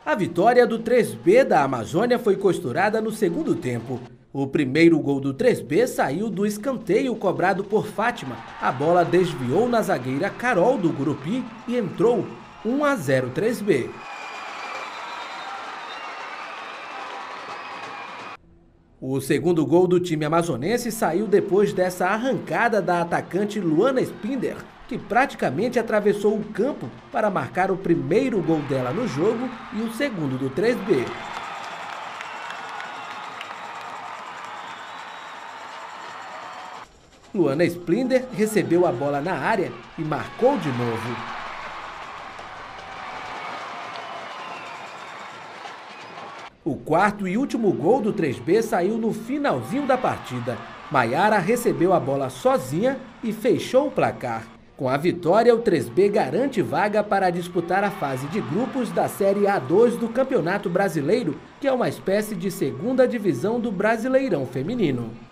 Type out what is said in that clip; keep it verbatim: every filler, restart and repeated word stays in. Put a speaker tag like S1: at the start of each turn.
S1: A vitória do três B da Amazônia foi costurada no segundo tempo. O primeiro gol do três B saiu do escanteio cobrado por Fátima. A bola desviou na zagueira Carol do Gurupi e entrou. um a zero três B. O segundo gol do time amazonense saiu depois dessa arrancada da atacante Luana Spinder, que praticamente atravessou o campo para marcar o primeiro gol dela no jogo e o segundo do três B. Luana Spinder recebeu a bola na área e marcou de novo. O quarto e último gol do três B saiu no finalzinho da partida. Maiara recebeu a bola sozinha e fechou o placar. Com a vitória, o três B garante vaga para disputar a fase de grupos da Série A dois do Campeonato Brasileiro, que é uma espécie de segunda divisão do Brasileirão Feminino.